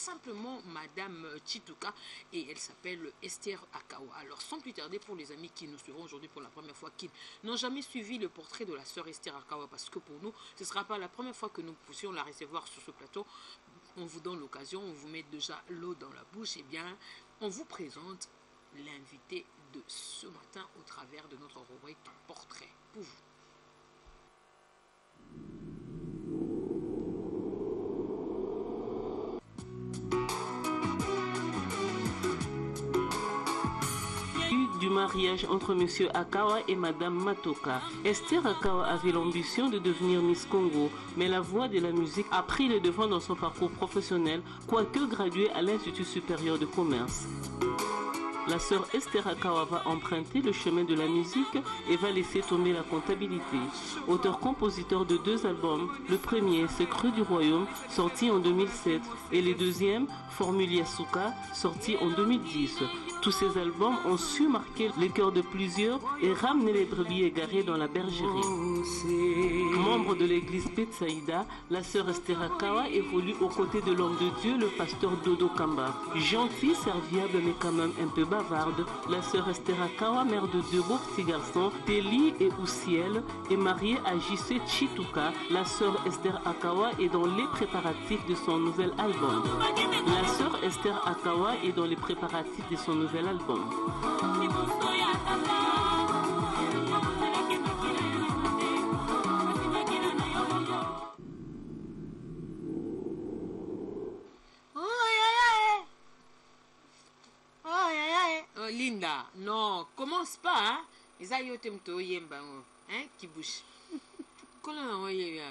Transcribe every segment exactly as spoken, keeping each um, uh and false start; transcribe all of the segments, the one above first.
simplement Madame Chituka et elle s'appelle Esther Akawa. Alors sans plus tarder, pour les amis qui nous suivront aujourd'hui pour la première fois, qui n'ont jamais suivi le portrait de la sœur Esther Akawa, parce que pour nous, ce ne sera pas la première fois que nous puissions la recevoir sur ce plateau, on vous donne l'occasion, on vous met déjà l'eau dans la bouche, et bien on vous présente l'invité de ce matin au travers de notre rubrique portrait pour vous. Du mariage entre Monsieur Akawa et Madame Matoka. Esther Akawa avait l'ambition de devenir Miss Congo, mais la voix de la musique a pris le devant dans son parcours professionnel, quoique graduée à l'Institut supérieur de commerce. La sœur Esther Akawa va emprunter le chemin de la musique et va laisser tomber la comptabilité. Auteur-compositeur de deux albums, le premier c'est Creux du Royaume, sorti en deux mille sept, et le deuxième, Formule Yasuka, sorti en deux mille dix. Tous ces albums ont su marquer le cœur de plusieurs et ramener les brebis égarées dans la bergerie. Membre de l'église Petsaïda, la sœur Esther Akawa évolue aux côtés de l'homme de Dieu, le pasteur Dodo Kamba. Gentille, serviable mais quand même un peu bavarde, la sœur Esther Akawa, mère de deux beaux petits garçons, Téli et Oussiel, est mariée à J C Chituka. La sœur Esther Akawa est dans les préparatifs de son nouvel album. La sœur Esther Akawa est dans les préparatifs de son nouvel album. Oh, Linda, non, commence pas, hein? Ils ont eu un peu yemba, hein, qui bouge. Comment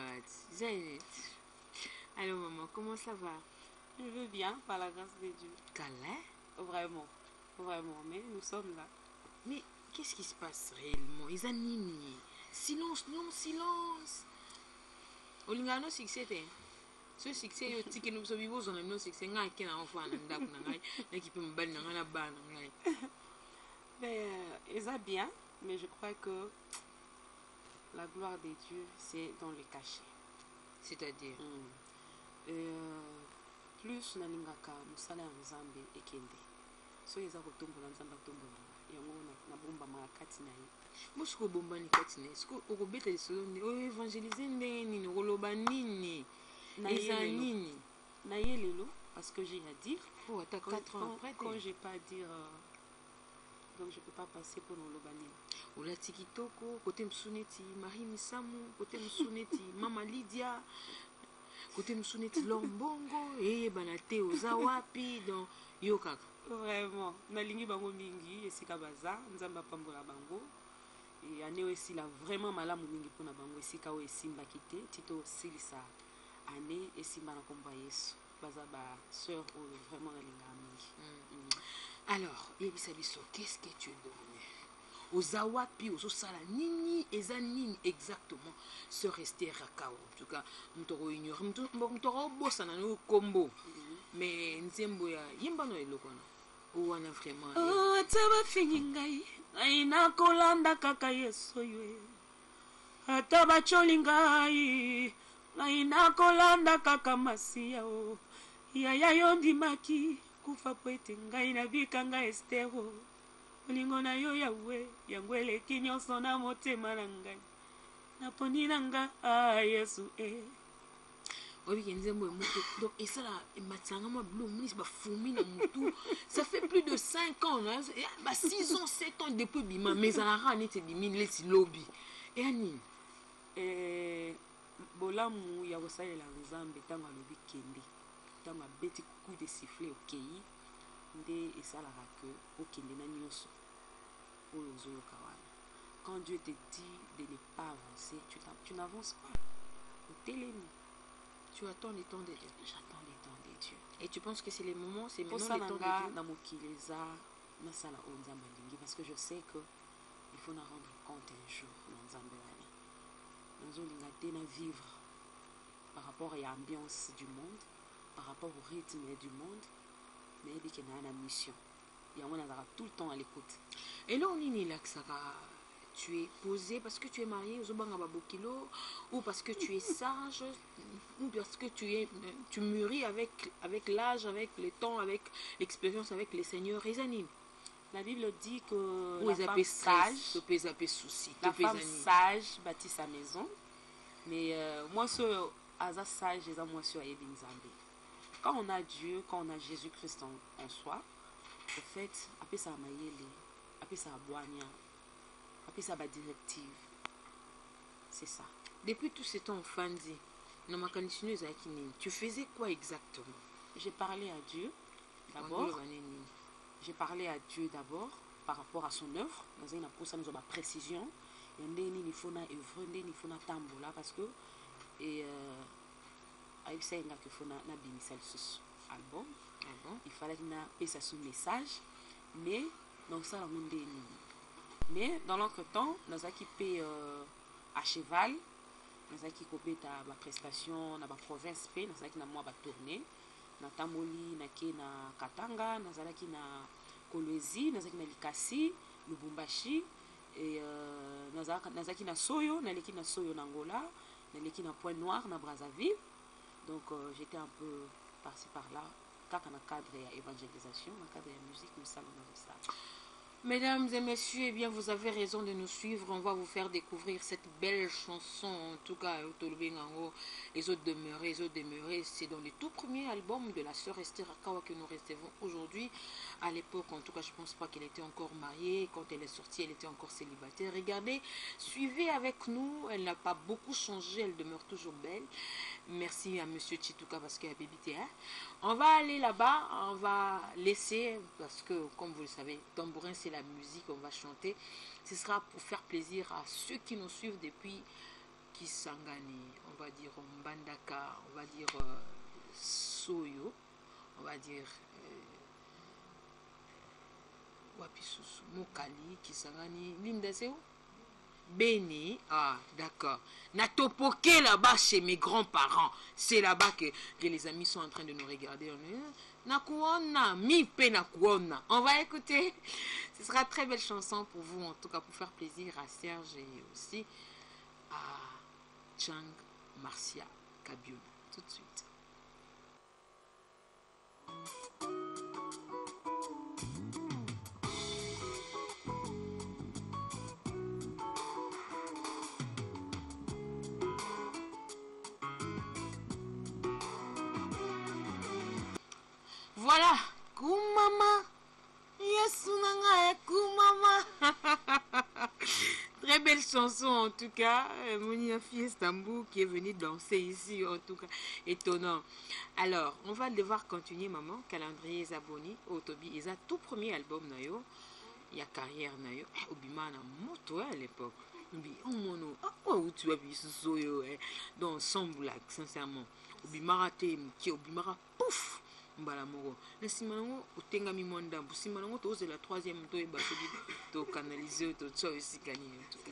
alors, maman, comment ça va? Je veux bien, par la grâce de Dieu. Calais? Vraiment, vraiment, mais nous sommes là. Mais qu'est-ce qui se passe réellement? Ils ont nini. Silence, non, silence. Olingano succès, ce succès, il y a nous sommes vivants, on a nos succès, on a qui n'a enfant, on a un qui peut me battre, on a la balle. Mais ils ont bien, mais je crois que la gloire de Dieu, c'est dans le cachet. C'est-à-dire mm. euh, plus na lingaka musala ya nzambe ekende so eza kotombola nzambe kotombola yango na bomba ma kati na ye musko bomba ni kati na esko okobeta lisolo o évangéliser ndenge nini koloba nini eza nini na ye lelo parce que j'ai à dire pour oh, quatre ans après quand j'ai pas à dire euh, donc je peux pas passer pour nos lobanini olati kitoko côté msuneti Marie Misamu côté msuneti Mama Lydia côté msuneti Lombongo et banate oza wapi donc yo kaka vraiment nalingi bango mingi esika baza nzamba pambola bango et année aussi la vraiment malamu mingi pona bango esika o esimba kité tito silisa année esimba na komba Yesu baza ba sœur o vraiment nalinga mingi. mm. mm. Alors yebisa biso qu'est-ce que tu es devenu oza wapi ozosala nini eza nini exactement sœur Esther Akawa en tout cas mutoko ignore mutoko bosana no kombo mais nzembo ya yimba no elokona wana vraiment oh ataba fingi ngai ngai na kolanda kaka Yesu ywe ataba choli ngai ngai na kolanda kaka Masia o yaya yondi maki kufa pwete ngai na bika ngai Estero olingo na yo yawe yango eleki nyonso na motema na ngai naponi na nga ah Yesu eh obi nzembo mutu donc et ça là matsanga ma blou munis ba fumi na mutu ça fait plus de cinq ans là ba six ans sept ans depuis bima mais ça la rani te bimi leti lobby et ani eh bolamu ya kosalela nzambe tango alobi kende tango abeti coup de sifflet okei nde esalaka ke okende na nyonso oyo ozoyoka wana. Quand Dieu te dit de ne pas avancer, tu, tu n'avances pas. Télémi. Tu attends les temps de Dieu. J'attends les temps de Dieu. Et tu penses que c'est les moments, c'est maintenant les temps de Dieu. Parce que je sais que il faut nous rendre compte un jour dans Zambéani. Nous allons vivre par rapport à l'ambiance du monde, par rapport au rythme du monde, mais il y a une mission. Il y a tout le temps à l'écoute. Et là, on est là que ça va tu es posé parce que tu es marié ou parce que tu es sage ou parce que tu es tu mûris avec avec l'âge, avec le temps, avec l'expérience, avec les seigneurs et années. La Bible dit que Ou la femme sage, la femme sage bâtit sa maison, mais euh, moi ce asa sage et moi sur quand on a Dieu, quand on a Jésus-Christ en, en soi, en fait, après ça maïeli, après ça boigna, après ça ba directive, c'est ça. Depuis tout ce temps, Fandi, tu faisais quoi exactement? J'ai parlé à Dieu d'abord. J'ai parlé à Dieu d'abord par rapport à son œuvre. Dans une ça nous a précision. Il faut na œuvre, il faut na tambola parce que et avec ça il faut na na bimisal sus album. Il fallait na pesa son message, mais donc ça la monde mais dans l'autre temps nous a équipé euh, à cheval, nous a équipé ta la prestation na ba province p, nous a qui na moi ba tourner. Na Tamoli, na ke na Katanga, na zalaki na Kolwezi, na zalaki na Likasi, Lubumbashi, et euh, na zalaki na Soyo, na leki na Soyo na Angola, na leki na Point Noir, na Brazzaville. Donc euh, j'étais un peu par-ci par-là, dans le cadre de l'évangélisation, dans le cadre de la musique, nous salons avec ça. Mesdames et messieurs, eh bien, vous avez raison de nous suivre. On va vous faire découvrir cette belle chanson. En tout cas, les autres demeurés, les autres demeurés. C'est dans le tout premier album de la sœur Esther Akawa que nous recevons aujourd'hui. À l'époque, en tout cas, je ne pense pas qu'elle était encore mariée. Quand elle est sortie, elle était encore célibataire. Regardez, suivez avec nous. Elle n'a pas beaucoup changé. Elle demeure toujours belle. Merci à Monsieur Chituka parce qu'il a bébité. Hein? On va aller là-bas. On va laisser, parce que, comme vous le savez, tambourin, c'est la musique, on va chanter. Ce sera pour faire plaisir à ceux qui nous suivent depuis Kisangani, on va dire Mbandaka, on va dire euh, Soyo, on va dire euh, Wapisusu, Mokali, Kisangani, Lindaseo, Beni, ah d'accord. Natopoke là-bas chez mes grands-parents. C'est là-bas que, que les amis sont en train de nous regarder. Nakuona, mi pe nakuona. On va écouter. Ce sera une très belle chanson pour vous, en tout cas pour faire plaisir à Serge et aussi à Chang Marcia Kabiona. Tout de suite. Voilà, Koumama, Yasunanga, Koumama. Très belle chanson en tout cas. Monia Fiestambu qui est venue danser ici, en tout cas, étonnant. Alors, on va devoir continuer, maman. Calendrier Zaboni, Otobi, ils ont tout premier album, nayo. Il y a carrière, nayo. Obima na moto à l'époque. Oh mono, ah où tu as vu ce soyo, donc sans blague, sincèrement. Obima te, qui Obima, pouf. Mbala moko na sima nango otengami mwa ndambu sima nango toze la troisième to eba soki to canaliser to tso esikani en tout cas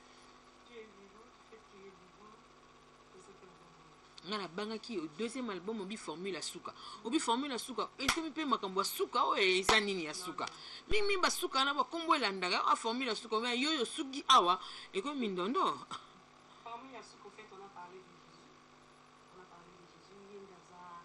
ngana bangaki au deuxième album obi formule suka obi formule suka ekomi pe makambo suka o eza nini ya suka mingi ba suka na ba kombo elandaka a formule suka mais yoyo suki awa ekomi ndondo formule suka fait on a parlé de Jésus on a parlé de Jésus yendaza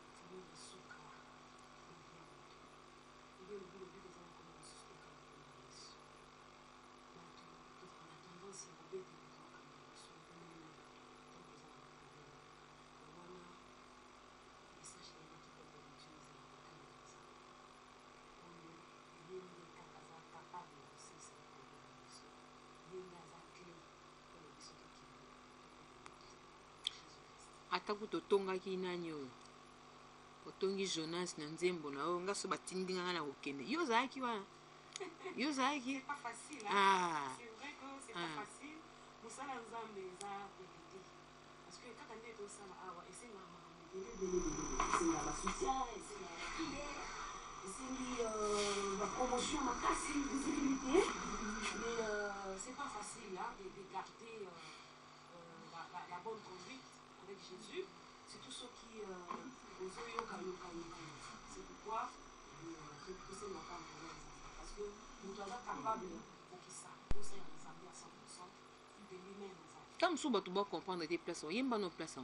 ataku totongaki nani oyo otongi Jonas na nzembo na oyo ngaso batindinga na kokende yo zaki wana yo zaki pas facile ah c'est vrai que c'est pas facile musala nzambe eza pédé parce que kaka ndeto sala awa ese na c'est la soutien c'est la prière c'est la promotion ma casse visibilité mais euh, c'est pas facile là de, de garder euh, euh, la, la, la bonne conduite avec Jésus, c'est tout ce qui euh, c'est pourquoi euh, j'ai poussé ma femme pour ça parce que nous sommes capables pour qui ça Comme ça, tu vas comprendre tes places. Il y a pas nos places.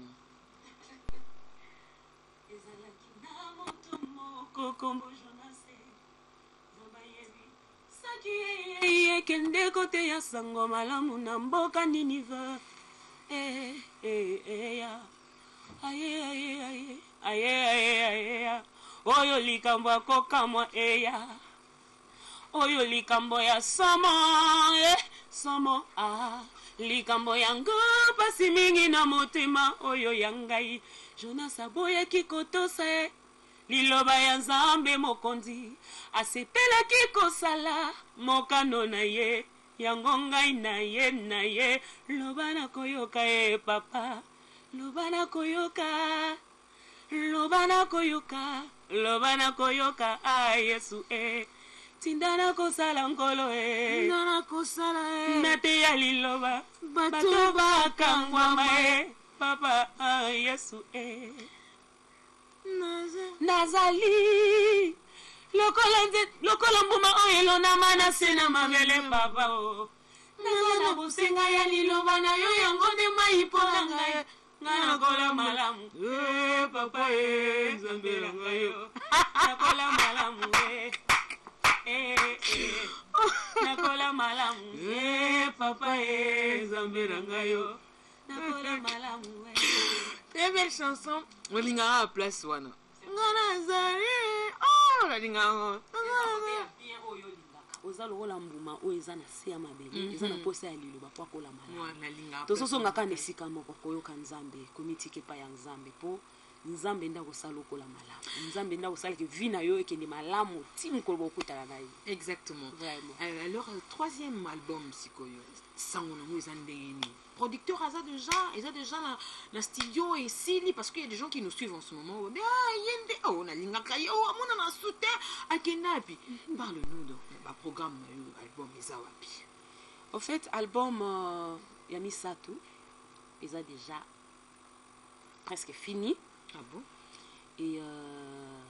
Kende kote ya sango malamu na mboka Ninive. Eh eh eh ya. Aye aye aye. Aye aye aye ya. Oyo likambo akokamwa eh ya. Oyo likambo ya samo eh samo ah. Likambo yango pasi mingi na motema oyo yangai. Jonas aboye kikotosa eh. Liloba ya Nzambe mokonzi asepelaki kosala mokano na ye yango ngai na ye na ye loba na koyoka e papa loba na koyoka loba na koyoka loba na koyoka a Yesu e tinda na kosala nkolo e tinda na kosala e nate ya liloba bato bakangwama e papa a Yesu e nazali lokola mbuma oyo elonama na se na mabele papa o naza na bosenga ya liloba na yo yango nde mai mpo na ngai ngai nakola malamu e papa e Nzambe na ngai yo nakola malamu e nakola malamu e papa e Nzambe na ngai yo nakola malamu e. Très belle chanson. On l'a à place wana. Oh, la linga. Oza lokola mbuma oyo eza na se ya mabele eza na posa ya liloba po akola malamu tososongaka na esika moko koyoka Nzambe komitika epai ya Nzambe po Nzambe nda kosala lokola malamu Nzambe nda kosala ke vi na yo ekende malamu ti mokolo bokutana na ye. Exactement. Vraiment. Alors troisième album sikoyo sango nango eza ndenge nini producteur aza déjà eza déjà na na studio esili parce qu'il y a des gens qui nous suivent en ce moment mais ah yende oh na lingaka yo amona na soutien akenda puis parle-nous donc ba programme album eza wapi. En fait album euh, ya misato eza déjà presque fini. Ah bon? Et euh,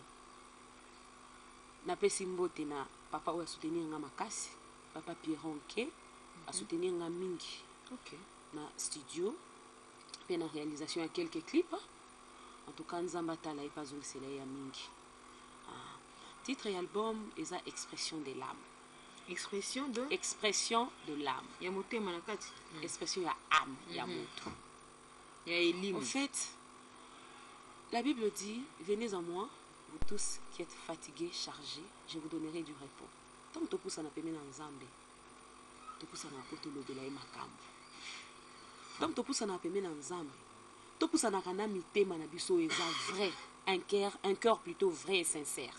na pesi mbote na papa oyo soutenir nga makasi papa Pierronke a soutenir nga mingi. OK. Na studio pe na réalisation ya quelques clips en tout cas Nzamba tala e pas ongisela ya mingi. Ah, titre et album eza expression de l'âme. Expression de expression de l'âme. Ya motema na kati. Mm. Expression ya âme mm -hmm. ya moto. Ya elimu. En fait la Bible dit venez à moi vous tous qui êtes fatigués chargés je vous donnerai du repos. Tant to pousa na pemena Nzambe to pousa na poto lobela e makambo. Donc to pousa na pemena Nzambe to pousa na kana mitema na biso eza vrai un cœur un cœur plutôt vrai et sincère.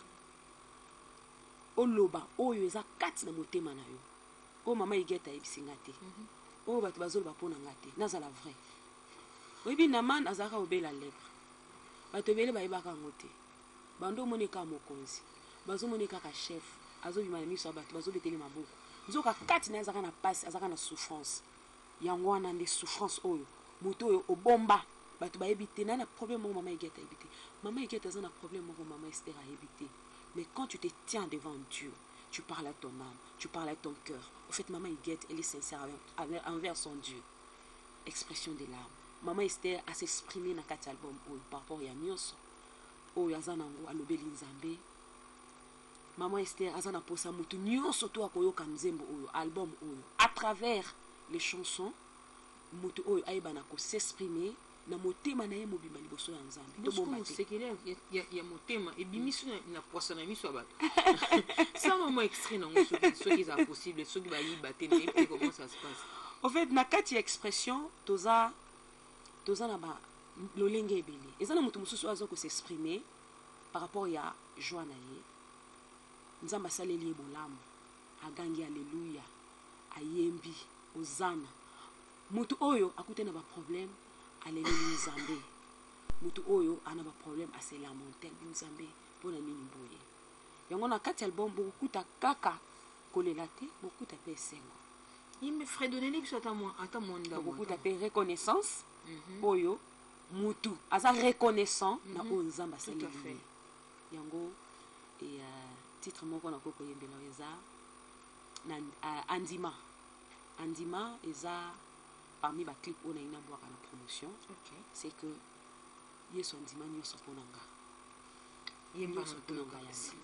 Oloba oyo eza kati na motema na yo. O mama igeta ebisinga te. O bato bazolo bapona ngate nazala vrai. Oyebi na man azaka obela lèvre. Bato bele bayebaka ngote. Bando monika mokonzi. Bazo monika ka chef. Azo bimana miso bato bazo beteli maboko. Nzoka kati na azaka na passe azaka na souffrance. Yango wana nde souffrance oyo. Moto oyo obomba. Bato bayebi te na na problème mo mama igeta ebité. Mama igeta za na problème mo mama Esther a ebité. Mais quand tu te tiens devant Dieu, tu parles à ton âme, tu parles à ton cœur. Au fait, maman Iguette, elle est sincère envers son Dieu. Expression de l'âme. Maman Esther a s'exprimé dans quatre albums par rapport à Nyonso. Oh, yazanango alobeli Nzambe. Maman Esther azana posa mutu nyonso to akoyoka nzembo oyo album oyo. À travers les chansons, mutu oyo aibana ko s'exprimer na motema na ye mobima liboso ya Nzambe. To bomba te. C'est qu'il y a ya motema e bimisu na posa na miso abato. Ça maman extrait non ce qui est possible, ce qui va y battre mais comment ça se passe. En fait, na kati expression toza toza na ba lolenge ebele. Ezana mutu mususu azo ko s'exprimer par rapport ya joie na ye. Nzamba saleli bolamu. Agangi alléluia. Ayembi ozana. Mutu oyo akute na ba problème alléluia Nzambe. Mutu oyo ana ba problème à se lamenter Nzambe pona nini boye. Yango na kati album bokuta kaka kolela te bokuta pe sengo. Il me ferait donner les bisots à moi à moi bokuta pe reconnaissance oyo mutu aza reconnaissant na o Nzamba saleli. Yango et titre moko na koko yembela eza na andima Andima eza parmi ba clip on a ina boire la promotion. Ok. C'est que yeso Andima nyoso ponanga. Yemba Nyoso ponanga ya sima.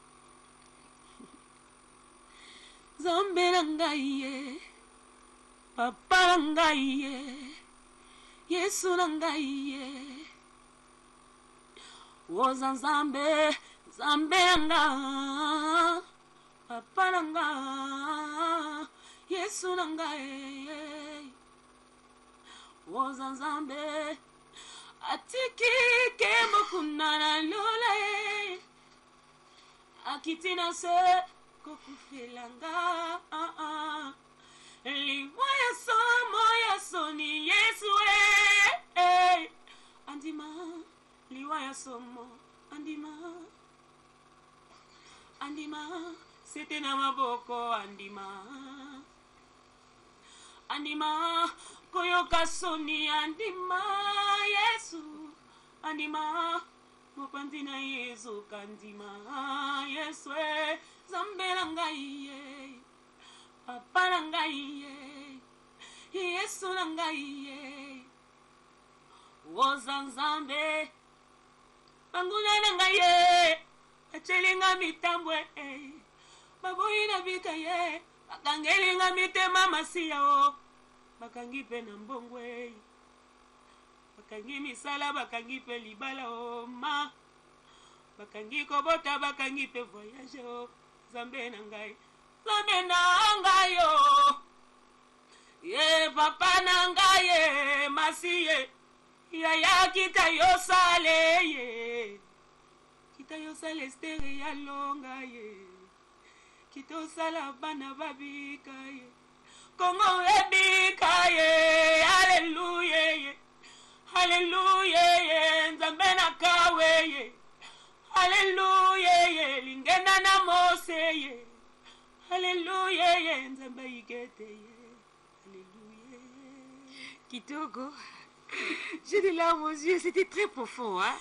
Zambe na ngai ye, papa na ngai ye, Yesu na ngai ye. Oza Nzambe, Nzambe nga, papa na nga, Yesu na ngai. Oza Nzambe, atiki ke mokuna na lola ye, akitina se kokufilanga, liwa ya somo ya soni Yesu e, Andima. Liwa ya somo, Andima, Andima, c'était na maboko, Andima, Andima, koyoka soni, Andima, Yesu, Andima, mopanzi na Yesu, Kandima, Yesu, Zambe na ngai ye, papa na ngai ye, Yesu na ngai ye, Oza Nzambe. Banguna na ngaye, achelinga mitambwe, baboyi na bika ye, bakangelinga mitema masiya o, bakangi pe na mbongwe, bakangi misala, bakangi pe libala o ma, bakangi kobota, bakangi pe voyage o, Zambe na ngaye, Zambe na ngayo, ye papa na ngaye, masiye, Yaya kita yo sale ye, kita yo sale stere ya longa ye, kita yo sala bana babika ye, Kongo ebika ye, hallelujah ye, hallelujah ye, Nzambe na kawe ye, hallelujah ye, lingena na Mose ye, hallelujah ye, Nzambe igete ye, hallelujah. Kitoko. J'ai des larmes aux yeux, c'était très profond, hein?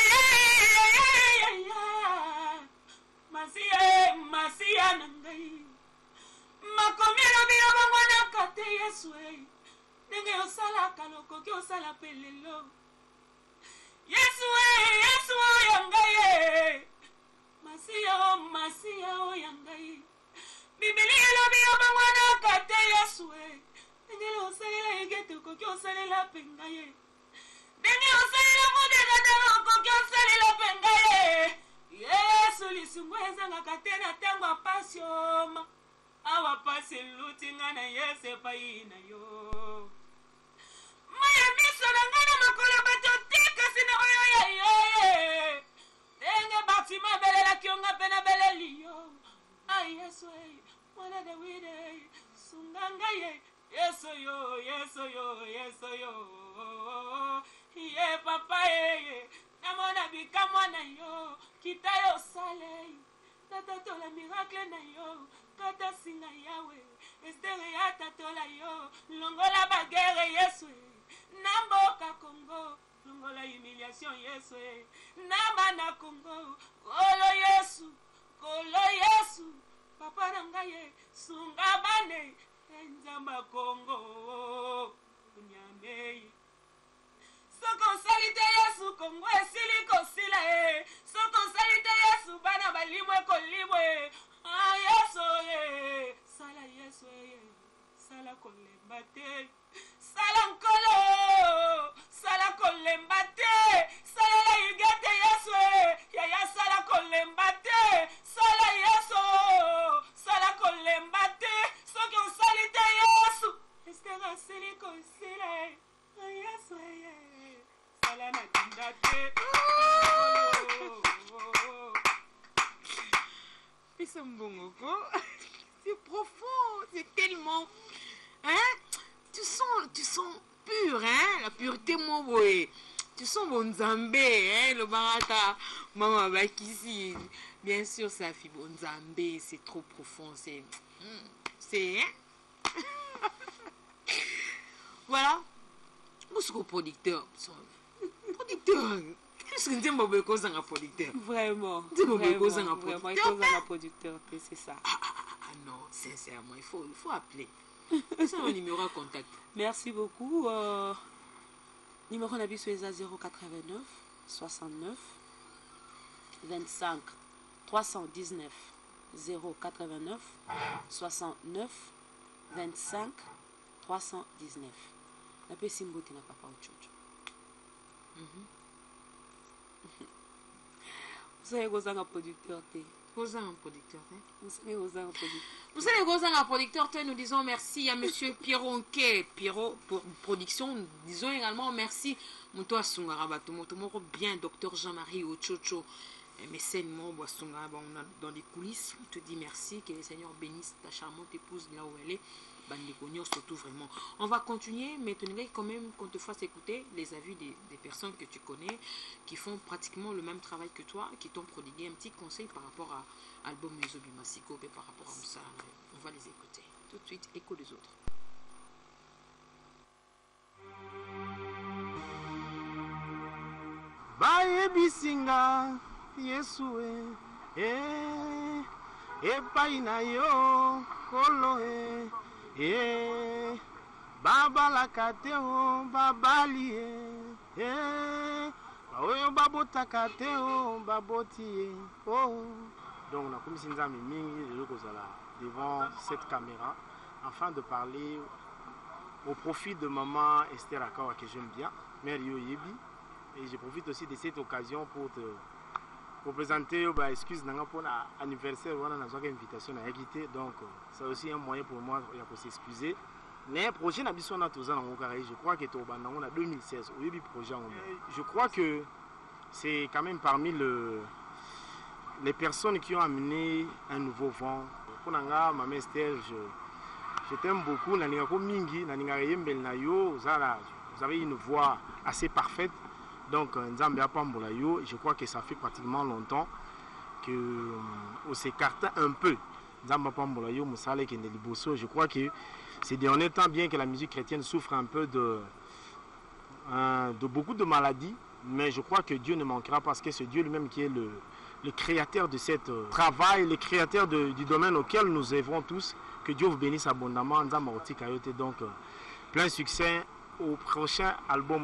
Masia, Masia nangai. Makomi na biyo bangwana kate Yesu e. Nenge osala kaloko ki osala pelelo. Yesu e, Yesu o yangai. Masia o, Masia o yangai. Biblia na biyo bangwana kate Yesu e. Nenge osalela egete koki osalela penga ye. Nenge osalela modega tano koki osalela penga ye. Yesu lisungweza ngakatena tango apasioma. Awa pasi luti ngana yese paina yo. Maya miso na ngana makola bato tika sina oyo ya ye. Tenge batima bele la kionga pena bele liyo. Ay Yesu e, mwana Dawide, sunganga ye. Yeso yo, yeso yo, yeso yo. Ye papa ye, namona bika mwana yo, kita yo sale. Natatola miracle na yo, kata singa yawe. Estere ya tatola yo, longola bagere Yesu. Namboka Congo, longola humiliation Yesu. Namba na Congo, kolo Yesu, kolo Yesu. Papa nangaye, sunga bane. Nzamba Congo, Nyamei. Soko salite Yesu Congo esili kosila e. Soko salite Yesu bana balimwe kolimwe. Ah Yesu e. Sala Yesu e. Sala kolemba te. Sala nkolo. Sala kolemba te. Sala la yugete Yesu e. Yaya sala kolemba te. Sala Yesu. Sala kolemba te. Soki osalite Yesu. Estera sili kosila e. Yesu e. Sala na tinda te. C'est profond, c'est tellement... Hein? Tu sens, tu sens pur, hein? La pureté, mon boy. Tu sens mon Nzambe, hein? Le barata, maman Bakisi. Bien sûr, ça fait bon Nzambe, c'est trop profond, c'est... C'est... Hein? Voilà. Moi, je suis producteur. Producteur. Est-ce que tu es un producteur? Vraiment. Tu es un producteur? Vraiment, il faut un producteur, c'est ça. Ah, ah, ah, non, sincèrement, il faut, il faut appeler. C'est un numéro à contact. Merci beaucoup. Euh, numéro Nabiso est zéro quatre-vingt-neuf soixante-neuf vingt-cinq trois cent dix-neuf zéro quatre-vingt-neuf soixante-neuf vingt-cinq trois cent dix-neuf. La paix Simbote n'a pas pas autre chose. Vous savez que un producteur. Vous avez un producteur. Vous savez que vous avez un producteur. Vous savez que vous avez un producteur. Nous disons merci à monsieur Pierrot Nke, Pierrot pour production. Nous disons également merci Moutoua Sungarabato, Motomoro bien, docteur Jean-Marie Ochocho. Mécène Mombo Sungara, on a dans les coulisses. On te dit merci, que le Seigneur bénisse ta charmante épouse là où elle est. Surtout vraiment. On va continuer, mais tu n'aimerais quand même qu'on te fasse écouter les avis des, des personnes que tu connais, qui font pratiquement le même travail que toi, qui t'ont prodigué un petit conseil par rapport à l'album Mesobi Massiko et par rapport à Moussa. On va les écouter. Tout de suite, écho des autres. Baye bisinga Yesue eh epai na yo kolo eh Eh, baba la kateo babali eh, oyo babota kateo baboti oh. Donc on a comme si nous avons mis devant cette caméra afin de parler au profit de maman Esther Akawa que j'aime bien, mère Yo Yebi, et je profite aussi de cette occasion pour te pour présenter bah, excuse pour l'anniversaire on a une invitation à quitter, donc c'est aussi un moyen pour moi de s'excuser. Mais projet n'a besoin de je crois que on a deux mille seize au début projet je crois que c'est quand même parmi le les personnes qui ont amené un nouveau vent pour nanga maman Esther, je je t'aime beaucoup na ninga ko mingi na ninga yembel na yo vous avez une voix assez parfaite. Donc, je crois que ça fait pratiquement longtemps qu'on s'écarte un peu. Je crois que ces derniers temps, bien que la musique chrétienne souffre un peu de, euh, de beaucoup de maladies, mais je crois que Dieu ne manquera pas parce que c'est Dieu lui-même qui est le, le créateur de ce euh, travail, le créateur de, du domaine auquel nous œuvrons tous. Que Dieu vous bénisse abondamment. Donc, euh, plein succès au prochain album.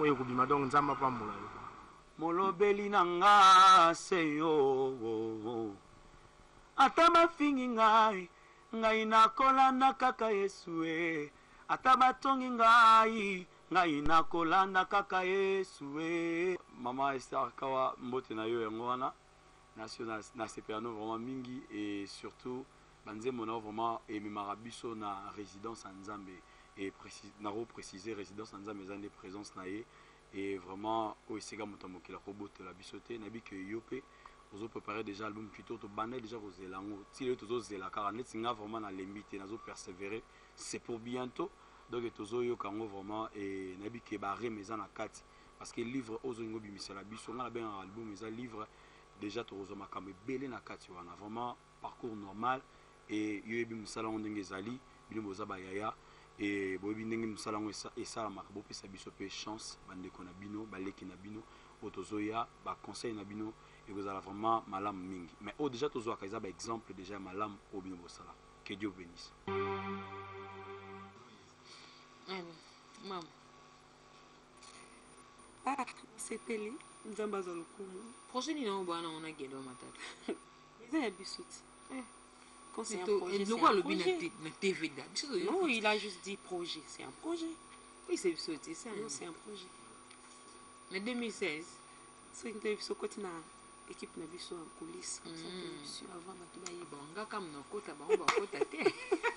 Molobeli nanga seyo ata bafingi ngai ngai nakolanda kaka Yesu e ata batongi ngai ngai nakolanda kaka Yesu e. Mama Esther Akawa mbote na yo yango wana national na sepéano vraiment mingi et surtout banze mona vraiment ememaka biso na résidence en Nzambe et précis na repréciser résidence en Nzambe ezande présence na ye. Et vraiment, au Sega Motamoki, la robot la bisoté, n'a que Yopé, vous avez préparé déjà l'album plutôt, vous avez déjà vos élangs, si vous avez la caranet, c'est vraiment à limiter, vous avez persévéré, c'est pour bientôt. Donc, vous avez vraiment, et n'a que barré mes en quatre, parce que le livre, aux Olingo Bimisé, la biso, on a bien un album, mais un livre, déjà, tu as vraiment belé na quatre, on a vraiment parcours normal, et Yobi Moussala, on a Zali, Bino Zabayaya. Et bobi ndenge musalango esa makabo pesa biso pe chance bande ko na bino baleki na bino otozoya ba conseil na bino et vous allez vraiment malam mingi mais au déjà tozo akaza ba exemple déjà malam au bino bosala que Dieu bénisse. Maman ah c'était lui nzamba za lokumu projet ni na bwana on a gelo matata c'est bisouti eh. C'est un projet, c'est un projet. Non, il a juste dit projet. C'est un projet. Oui, c'est sauté ça. Non, c'est un projet. Mais deux mille seize. C'est une équipe qui na équipe na biso en coulisses. Comme ça, avant ma tubaï. Bon, gars comme nos côtes, bah on va côté terre.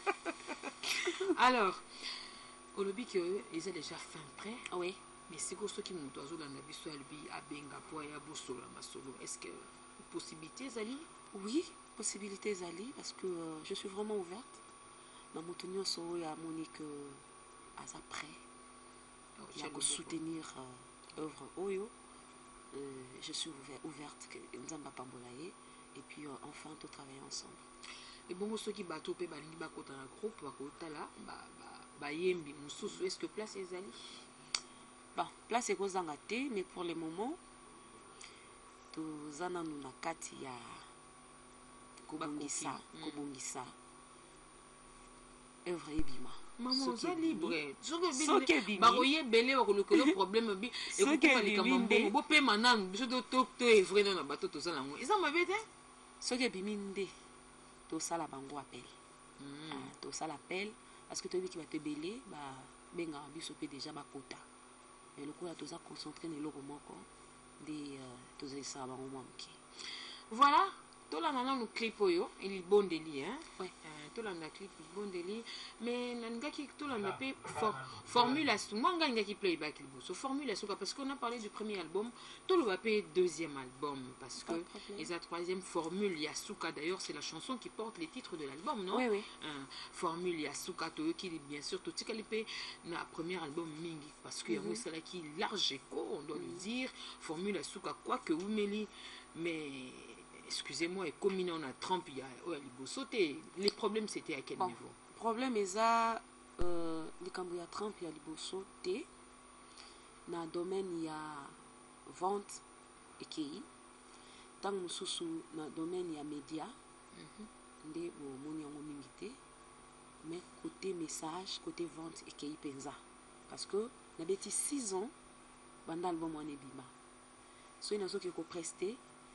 Alors, au lobby que ils ont déjà fin prêt. Oui. Mais c'est quoi ce qui nous doit dans la biso albi à benga poa ya bosolo masolo. Est-ce que possibilité Zali? Oui. Possibilités Zali parce que euh, je suis vraiment ouverte dans mon tenue so ya Monique à sa prêt il y a que soutenir euh, œuvre Oyo euh, je suis ouvert, ouverte que Nzamba Pambolaye et puis euh, enfin tout travailler ensemble et bon ceux qui bateau pe balingi ba kota na groupe ba kota là ba ba yembi mususu est-ce que place Zali bon place est kozanga te mais pour le moment tout zana nous na kati ya kobongisa kobongisa œuvre ebima. Maman, ça libre. Soki ebimi. Baroye belé le problème bi et ko ko likamba mbongo bo pe manan biso do to to evre na bato to sala ngo. Isa mabete? Soki ebimi nde to sala bango appel. Mm. To sala appel parce que to bi ki ba te belé ba benga biso pe déjà ba kota. Et le coup là to za concentré ne loko moko de to za sa bango moki. Voilà. Tola nana no clip oyo il bon deli hein. Ouais. Tola na clip bon deli mais nanga ki tola na pe for, formule asu manga nga ki playback il bosso formule asu parce qu'on a parlé du premier album tolo va pe deuxième album parce que et sa troisième formule Yasuka d'ailleurs c'est la chanson qui porte les titres de l'album non. Oui oui. Hein, formule Yasuka to qui bien sûr tout tika pe na premier album mingi parce que mm -hmm. c'est là qui large écho on doit mm -hmm. le dire formule Yasuka quoi que vous meli mais excusez-moi, et comme on a Trump, il y a oh, sauté. Les problèmes, c'était à quel bon, niveau? Le problème est ça, euh, quand il y a Trump, il y a les sauté. Dans le domaine, il y a vente et qui. Dans le domaine, il y a médias. Mais côté message, côté vente et qui pensa. Parce que, il y a six ans, pendant l'album, on est bima. So, il y a qui ont presté.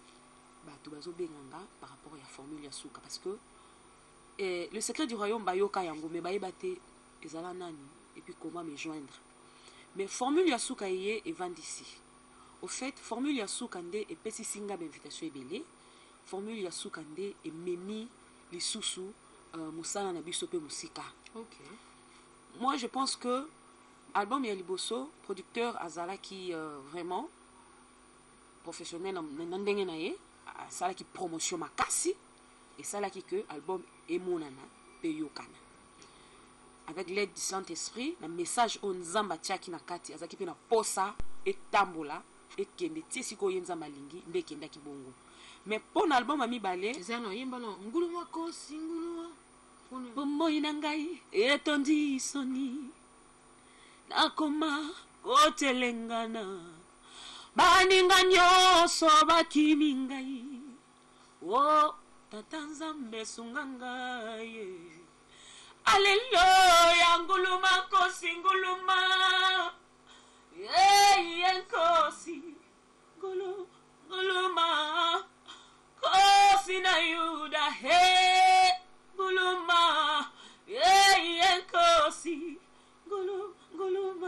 Par rapport à la formule Yasuka parce que eh, le secret du royaume bayoka yango mais bayebate ezala nani et puis comment me joindre mais formule Yasuka yé est vendue ici au fait formule Yasuka nde et pesi singa invitation ebele formule Yasuka nde et memi les sousou euh, musala na biso pe musika. OK. Moi je pense que album ya liboso producteur azala qui euh, vraiment professionnel na ndenge na ye ça qui promotion makasi et ça là qui que album emonana pe yokana avec l'aide du Saint-Esprit le message on nzamba tiaki na kati azaki pe na posa et tambola et kende tisiko yenza malingi nde kenda ki bongo mais pour album ami balé zano yimba no ngulu wako singulu wa moi na ngai etondi soni nakoma kotelengana baninga nyoso bakimi ngai o tata nzambe sunga ngai aleluya nguluma kosi nguluma ye kosi ngulu nguluma kosi na yuda he nguluma ye kosi ngulu nguluma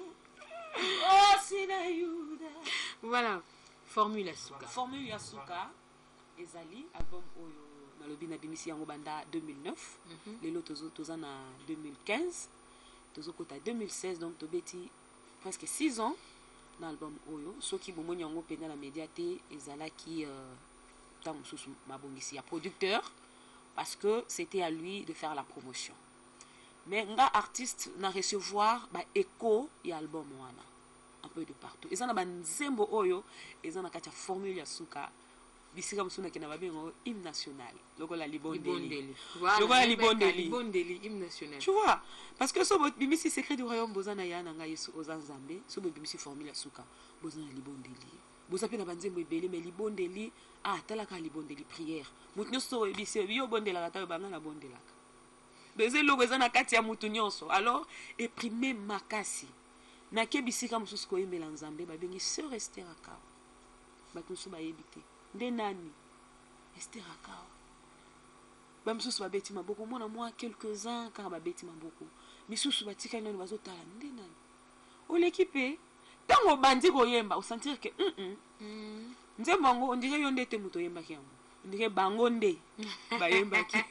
kosi na yuda. Voilà, Formule Yasuka. Formule Yasuka, ezali album oyo nalobi na bimisi yango banda deux mille neuf, mm -hmm. lelo tozo toza na deux mille quinze, tozo kota deux mille seize donc tobeti presque six ans na album oyo. Soki bomoni yango penda na média te ezalaki euh, tant mosusu mabongisi ya producteur parce que c'était à lui de faire la promotion. Mais nga artiste na recevoir ba écho ya album wana. Un peu de partout. Et ça na banzembo oyo, et ça na katia formule Yasuka. Bisika musuna kena babengo hymne national. Loko la libondeli. Loko la libondeli. Libondeli hymne national. Tu vois? Parce que so bimisi secret du royaume bozana ya na nga yesu ozanzambe, so bimisi formule Yasuka, bozana libondeli. Bozape na banzembo ebele mais libondeli, ah talaka libondeli prière. Mutu nyonso ebise yo bondela kata banga na bondelaka. Beze loko ezana katia mutu nyonso. Alors, et primer makasi. Na kebisika mususu ko yembela nzambe babengi sœur Esther Akawa bato mususu bayebite nde nani Esther Akawa ba mususu babeti maboko mona moi quelques uns kaka babeti maboko misusu batika nani bazotala nde nani o l'équipe tango bandi ko yemba o sentir que mm mm nzembo ngo on dirait yo ndete muto yemba ki yango on dirait bango nde bayemba ki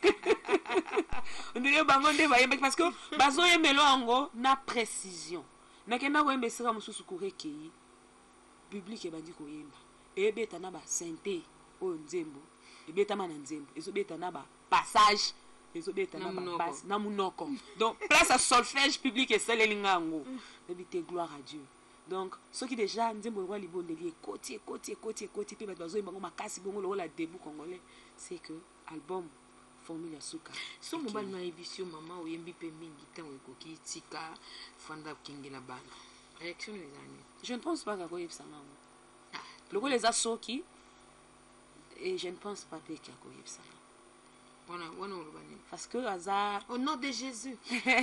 on dirait bango nde bayemba parce que bazo yembelo ngo na précision. Nakenda ko embesera mususu kurekei public ebandi ko yemba ebeta na ba sente o nzembo ebeta mana nzembo ezobeta na ba passage ezobeta na ba basse na munoko donc place à solfège public et celle lingango ebite gloire à Dieu donc ceux qui déjà nzembo roi libondeli côté côté côté côté pe bazo yemba makasi bongo lo la debout congolais c'est que album Formule Yasuka. So mobile na émission maman oyembi pe mingi tango ekoki tika fanda kingela bana. Réaction les amis. Je ne pense pas qu'ako yebsanga. Ah, le les asoki et je ne pense pas que ako yebsanga. Parce que hasard. Au nom de Jésus.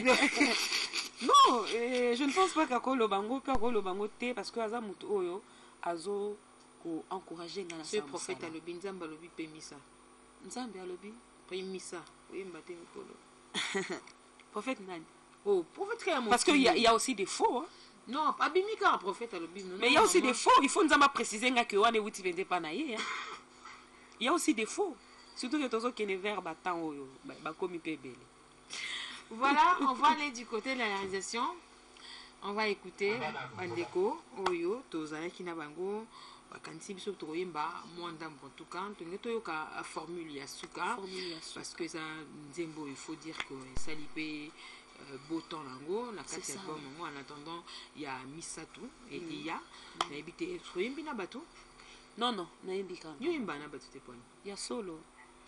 Non, eh, je ne pense pas qu'à le bango, qu'à le bango té, parce que hasard muto oyo, azo ko encourager ngana ce prophète a le bin zamba lobi pemisa. Nzambe a lobi pemisa. Oui, mbate mukolo. Prophète nani? Oh, prophète qui a Parce qu'il y, a, il y a aussi des faux. Hein? Non, abimika un prophète à lobi. Mais il y a aussi des faux. Il faut nous en préciser que on est outil vende pas naïe. Il y a aussi des faux. Surtout que tozo kene vers batan oyo, ba komi pe belé. Voilà, on va aller du côté de la réalisation. On va écouter Bandeko, Oyo, Tozana Kinabango, Bakansi Biso Toyemba, Mwanda Mpontuka, Tonetoyoka formule Yasuka, parce que ça, Nzembo, il faut dire que ça lipé beau temps lango, la carte album, en attendant, il y a Misatu et il y a, il y a habité Troyembi Nabato. Non, non, Naïmbika. Yoimba Nabato te pogne. Il y a solo.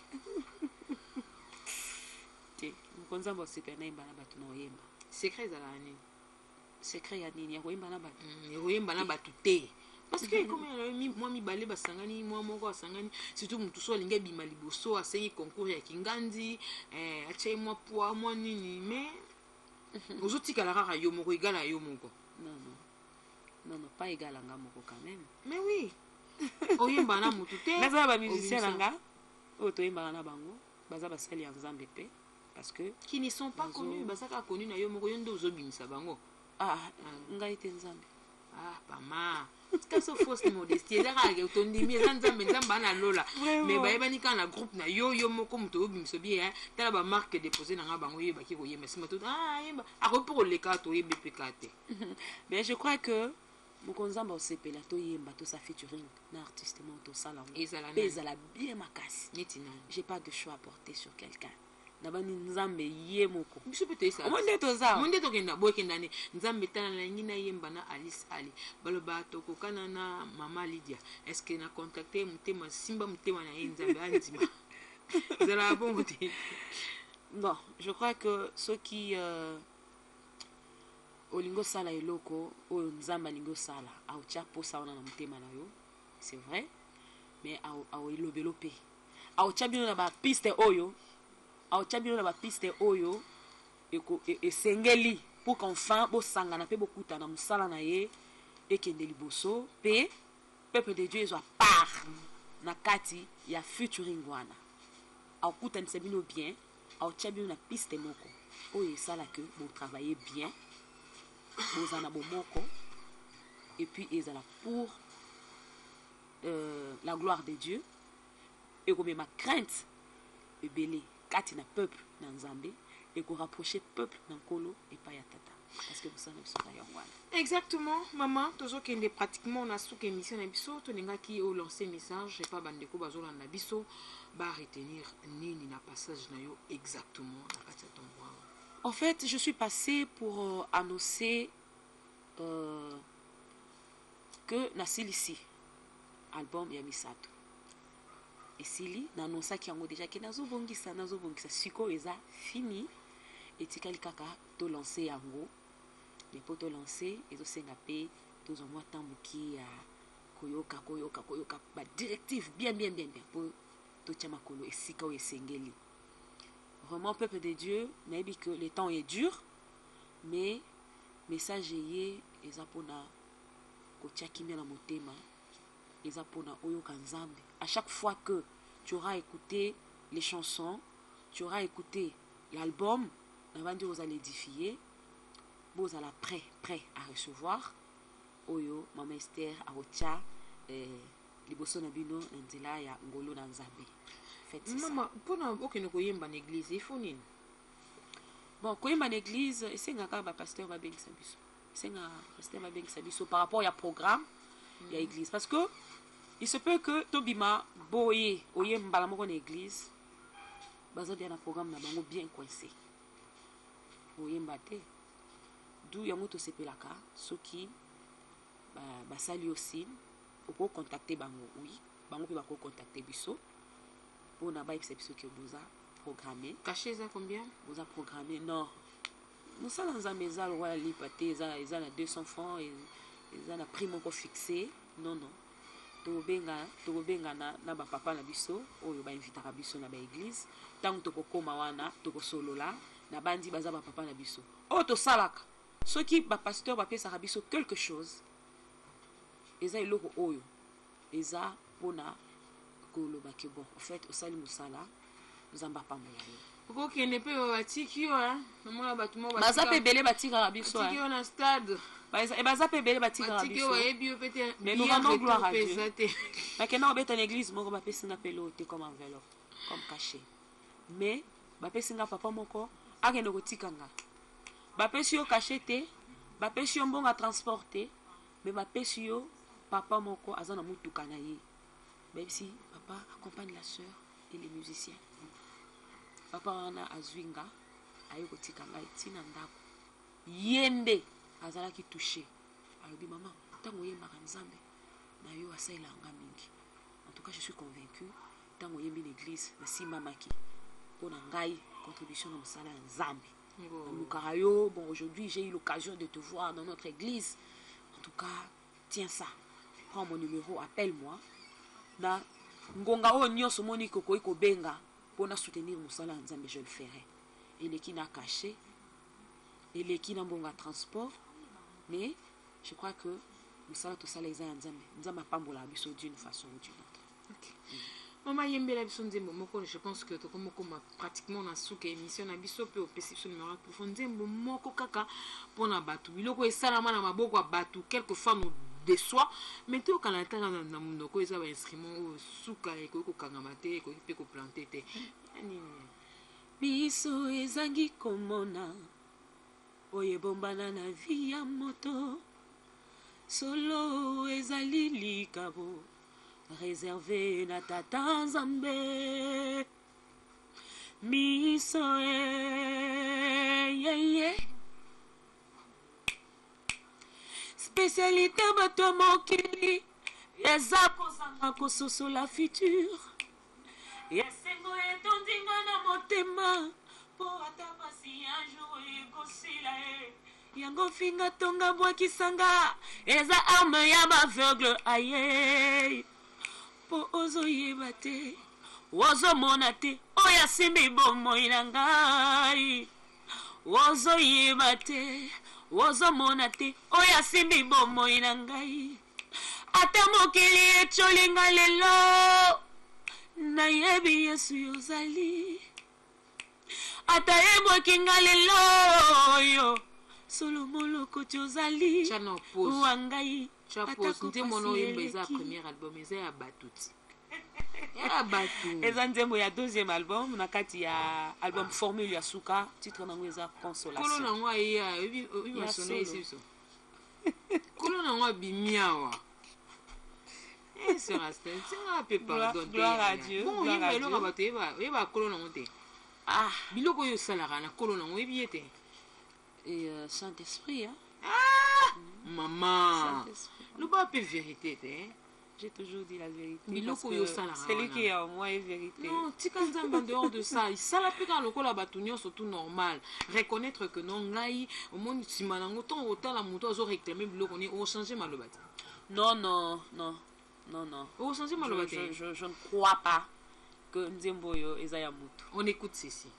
Mkonzambo sepe naimba na batu na oyemba. Secret za la nini? Secret ya nini ya oyemba na batu? Mm, ya oyemba na batu te. Parce que comme moi mi balé basangani, moi moko asangani, surtout mutu so linga bima liboso asengi concours ya kingandi, eh ache moi poa moi nini mais aujourd'hui kala kaka yo moko igala yo moko. Non non. Non non, pas égal anga moko quand même. Mais oui. Oyemba na mutu te. Naza ba musicien anga. O to yemba na bango, baza basali ya Nzambe pe. Parce que qui ne sont pas Bazo... connus, basaka connus na yo moko yondo ozobimisa bango. Ah, ngai te Nzambe. Ah, pama. C'est ça fausse modestie. Ezaka ke tondimi Nzambe Nzamba na lola. Mais ba yebani ka na groupe na yo yo moko muto obimisa bien, tala ba marque déposée na bango yeba ki ko yema sima tout. Ah, yeba. A ko pour le cas to yebe pekate. Mais je crois que Mokonzamba osepela to yemba to sa featuring na artiste mo to sala. Ezala bien makasi. J'ai pas de choix à porter sur quelqu'un. Nabani Nzambe ye moko. Biso pete ça. Monde to za. Monde to kenda boy kenda ne. Nzambe tana na ngina yemba na Alice Ali. Baloba to kokana na Mama Lydia. Est-ce que na contacté mutema simba mutema na Nzambe anzima. Zala bon côté. Bon, je crois que ceux qui euh, olingo sala eloko o Nzamba lingo sala au tia posa ona na mutema na yo. C'est vrai. Mais au au ilobelopé. Au tia bino na ba piste oyo. Au tchabino na ba piste oyo eko esengeli pour qu'enfin bo sangana pe bokuta na musala na ye ekende liboso pe peuple de Dieu soit part na kati ya featuring wana au kuta nsebino bien au tchabino na piste moko oyo sala que bo travailler bien bo zana bo moko et puis ezala pour euh, la gloire de Dieu et comme ma crainte ebele kati na peuple na Nzambe et qu'on rapprocher peuple na Nkolo et pas ya tata parce que vous savez que c'est yongwana. Exactement maman tozo kende pratiquement na souke émission na biso to ninga ki o lancer message et pas bandeko bazola na biso ba retenir nini na passage na yo exactement na kati ya ton voix. En fait, je suis passée pour euh, annoncer euh, que na silisi album ya Misato. Et Sili, n'annonça qui a déjà que nazo bongisa nazo bongisa siko eza fini et tikali kaka to lancer yango mais pour to lancer ezo senga pe to zo moi tambuki ya koyoka koyoka koyoka ba directive bien bien bien bien pour to tia makolo esika o esengeli. Vraiment peuple de Dieu, maybe que le temps est dur mais message yé eza pona ko tia kimia na motema. À chaque fois que tu auras écouté les chansons, tu auras écouté l'album, vous allez édifier, vous allez prêt, prêt à recevoir. Oyo, Maman Esther, Aotia, Liboso Nabino, Nzela, ya Ngolo Nanzabe. Faites ça. Maman, pour nous, ok, nous voyons une église, il faut une. Bon, quand il y a une église, c'est un pasteur va bien sabiso. C'est un pasteur va bien sabiso par rapport à programme. Il y a église parce que il se peut que Tobima boye oye mbala moko na église baza dia na programme na bango bien coincé oye mbate d'où yango to sepelaka soki ba basali aussi oko contacter bango oui bango pe bako contacter biso pour na ba exception que boza programmé caché ça combien boza programmé non nous ça dans un maison le roi lipaté ça ils ont deux cents francs et ils ont un prix moko fixé non non tobenga tobenga na na ba papa na biso oyo ba invitaka biso na ba église tant to kokoma wana to kosolola na bandi baza ba papa na biso o to salaka soki ba pasteur ba pesa biso quelque chose eza iloko oyo eza pona koloba ke bon en fait osali musala nzamba pambola yo okokende mpe batiki yo namona bato mo baza mpe ebele batikaka biso batiki yo na stade baza mpe ebele batikaka batiki yo bayebi yo mpe te mais nous rendons gloire à Dieu eza te bakenda kobeta na église moko bapesinga mpe lo te comme enveloppe comme cachet mais bapesinga papa moko akende kotikanga bapesi yo cachet te bapesi yo mbongo transporte mais bapesi yo papa moko aza na mutuka na ye bebisi papa accompagne la sœur et les musiciens papa wana azwinga aye kotika ngai ntina ndako ye nde azalaki touché alobi mama ntango oyembaka nzambe na yo asalelanga mingi en tout cas je suis convaincu ntango oyembi l'église nasimbamaki mpo na ngai contribution na mosala ya nzambe namukaka yo bon aujourd'hui j'ai eu l'occasion de te voir dans notre église en tout cas tiens ça prends mon numéro appelle-moi na ngonga oyo nyonso moni kokoki kobenga pour soutenir mosala ya nzambe je le ferai eleki na caché eleki na mbongo ya transport mais je crois que mosala tosala eza ya nzambe nzambe apambola biso d'une façon ou d'une autre. Okay. Mama yembela biso nzembo moko je pense que tokomokoma pratiquement na suka émission na biso pe opesi biso numéro pour fond nzembo moko kaka mpona bato biloko esalama na maboko ya bato quelquefois nous déçoit mais to kana tanga na munoko eza ba instrument o suka ekoki kokangama te ekoki mpe koplante te biso ezangi komona oyo ebombana na vi ya moto solo ezali likabo réservé na tata nzambe miso e yeye spécialité bato mokili eza kozanga kososola futur esengo etondinga na motema mpo ata pasi ya jour ekosila e yango finga tonga bwakisanga eza arme ya baveugle aye mpo ozoyeba te ozomona te oyo asimbi bomoi na ngai ozoyeba te ozomona te oyo asimbi bomoi na ngai ata mokili etyolinga lelo nayebi yesu yozali ata yebwakinga lelo oyo solo moloko tiozali wangai nzembo oyemba eza premier album eza ya batuti ya batu eza nzembo ya deuxième album na kati ya album formule ya suka titre nango eza consolation kolo nango ayeya obimasono esi biso kolo nango abimi awa sera ntinga pe pardon gloire à Dieu bon oyemba eloko bato oyeba kolo nango te biloko oyo osalaka na kolo nango oyebi ye te et euh, Saint-Esprit hein ah mm. Maman nous pas peu vérité te j'ai toujours dit la vérité biloko yo sala c'est lui qui est en moi est vérité non tika nzambe en dehors de ça il sala pe ka lokola bato nyonso tout normal reconnaître que non ngai au monde sima nango ton otala moto azo réclamer biloko ni o changer maloba te non non non non non o changer maloba te je, je, je ne crois pas que nzembo yo eza ya moto. On écoute ceci.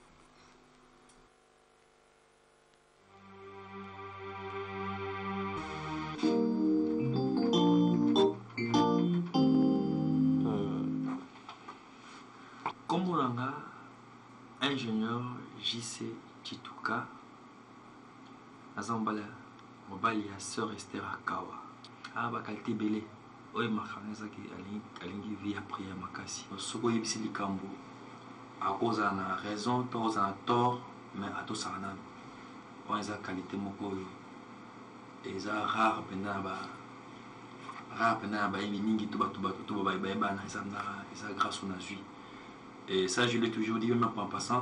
Kombolanga, ingénieur J C Chituka, Azambala, Mobali à Sœur Esther Akawa, Aba Kalti Bele, Oye Makaneza qui alingi via prière makasi. Soko yibisi likambo, à cause na raison, tous en tort, mais à tous en an. On a qualité moko et ça rare pendant ba rare pendant ba mingi tuba tuba tuba ba ba ba na ça na grâce on a vu. Et ça, je l'ai toujours dit, même en passant,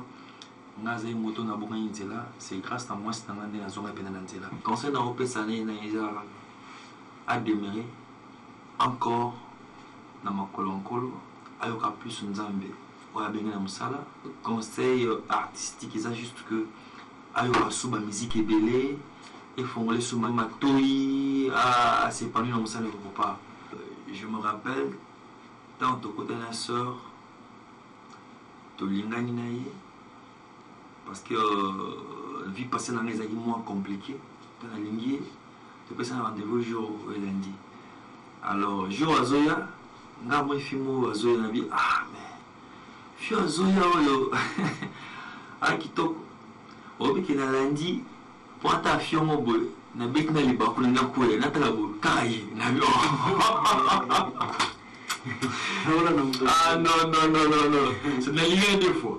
c'est grâce à moi que je suis dans la concernant le P S A N, à demeurer encore dans ma coloncolo, avec plus de Zambé, ou à Benga Moussala. Conseil artistique, c'est juste que, avec la musique est belle, et font les sous ma toy à s'épanouir dans Moussala, pas. je me rappelle, tant de côté de la sœur, de l'ingani parce que la vie passée dans les années moins compliquées, dans la lignée, tu peux un rendez-vous jour lundi. Alors, jour à Zoya, n'a pas fait mot à Zoya, vie ah, mais, je suis à Zoya, ah, qui toque, au bic na lundi, pour ta fille, mon boy, na bec na liba, pour na coué, na talabo, caille, na ah non, non, non, non, non, c'est la ligne deux fois.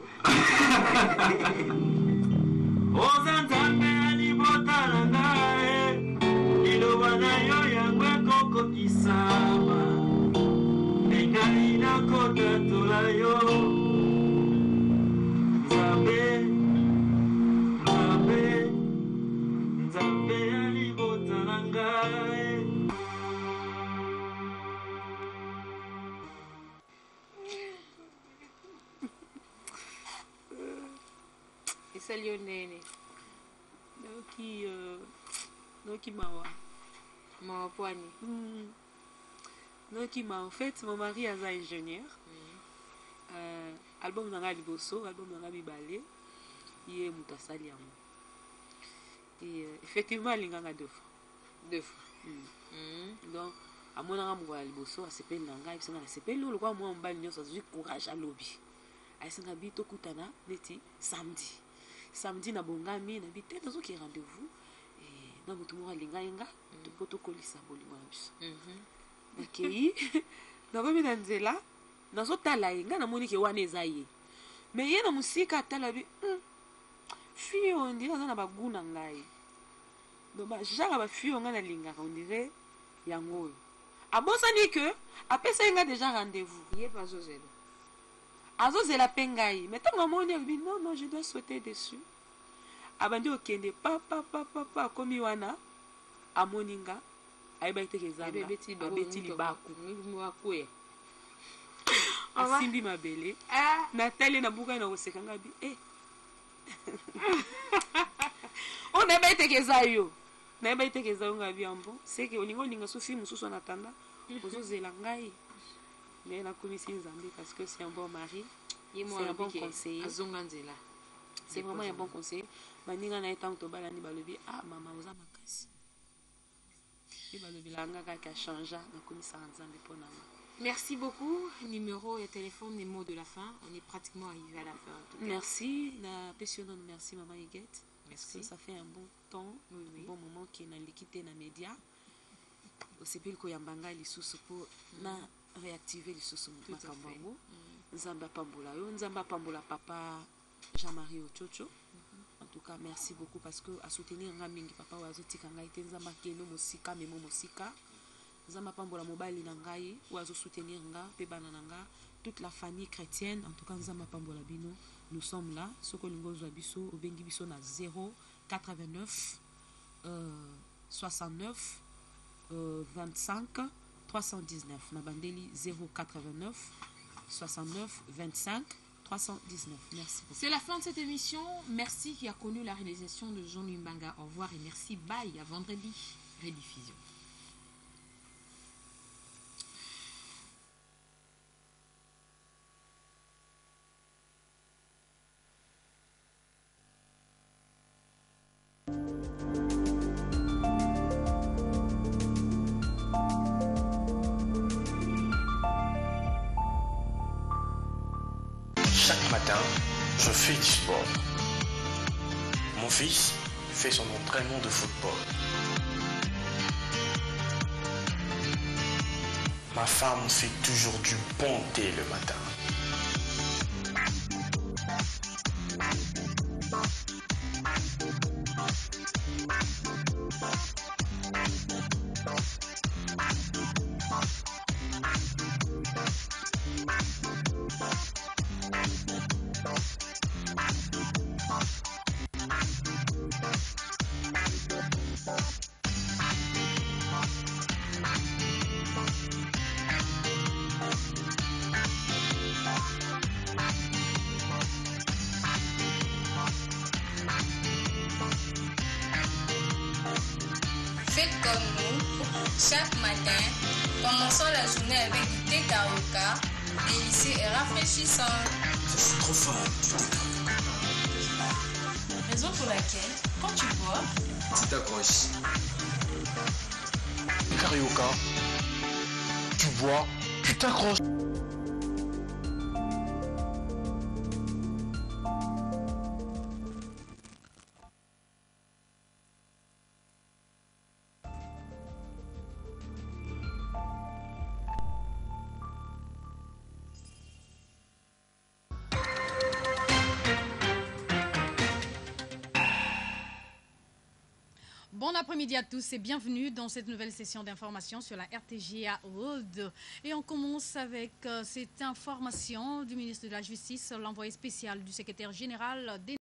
Salio nene. Noki euh, Noki mawa. Mawa poani. Mm. Noki ma en fait mon mari est ingénieur. Mm. Euh, album nanga liboso, album nanga bibale. Yé mutasali yango. Et euh, effectivement linganga deux fois. Deux fois. Mm. Mm. Donc à mon nanga mo liboso, a sepel nanga, bisanga na sepel lo kwa mo mbali nyoso azui courage à lobby. Aisanga bi tokutana neti samedi. Samedi na bongami na bité nazo ki rendez-vous et na mutu mo alinga nga to poto kolisa bolingo na biso. Mhm. Nakei na ba mina nzela nazo tala nga na moni ke wana ezaye. Mais ye na musika tala bi fille on dirait na ba guna ngai. Donc ba jara ba fille nga na linga on dirait yango. Abosani que apesa nga déjà rendez-vous. Ye pas José. Azozela pengai mais tant moni bi non non je dois sauter dessus abandi okende papa papa papa komi wana amoninga aiba itekezanga abeti libaku mwakwe asimbi mabele na tele na buka na kosekanga bi eh on aiba itekeza yo na aiba itekeza yo ngabi ambo c'est que olingo linga so film mususu na tanda ozozela ngai. Mais la commission Zambie parce que c'est un bon mari, c'est un bon conseiller. C'est vraiment un bon conseiller. Maninga na etant to balani balobi ah mama oza makasi. Et balobi langa ka changé na commission Zambie pour nanga. Merci beaucoup. Numéro et téléphone, les mots de la fin. On est pratiquement arrivé à la fin. En tout cas. Merci. Na pensionnon merci maman Iguette. Merci. Ça fait un bon temps, oui, oui. un bon moment qui est dans l'équité na média. Aussi bien que yambanga li sous pour na réactiver les sous makambo yango. Nzamba pambola yo, nzamba pambola papa Jean-Marie Ochocho. En tout cas, merci beaucoup parce que à soutenir nga mingi papa wa zotika ngai te nzamba keno mosika memo mosika. Nzamba pambola mobali na ngai wa zo soutenir nga pe bana nga toute la famille chrétienne. En tout cas, nzamba pambola bino, nous sommes là. Soko lingo zo biso obengi biso na zéro quatre-vingt-neuf euh, soixante-neuf euh, vingt-cinq trois cent dix-neuf. Nabandeli zéro quatre-vingt-neuf soixante-neuf vingt-cinq trois cent dix-neuf. Merci beaucoup. C'est la fin de cette émission. Merci qui a connu la réalisation de Jean Limbanga. Au revoir et merci. Bye. À vendredi. Rediffusion. Chaque matin, je fais du sport. Mon fils fait son entraînement de football. Ma femme fait toujours du bon thé le matin. Faites comme nous, chaque matin, Commençons la journée avec du thé carioca, délicieux et rafraîchissant. Je suis trop fan du thé carioca. Raison pour laquelle, quand tu bois, tu t'accroches. Carioca, tu bois, tu t'accroches. Bon après-midi à tous et bienvenue dans cette nouvelle session d'information sur la R T G A World. Et on commence avec euh, cette information du ministre de la Justice, l'envoyé spécial du secrétaire général des